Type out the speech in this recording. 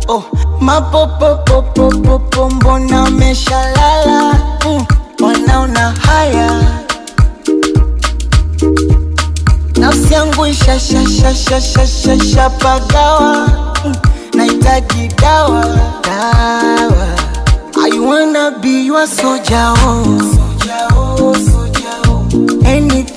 Oh, mapopopopopopo mbona meshalala. Wanaona haya. Nafsi yangu isha pagawa. Nahitaji dawa. I wanna be your soldier, oh. Anything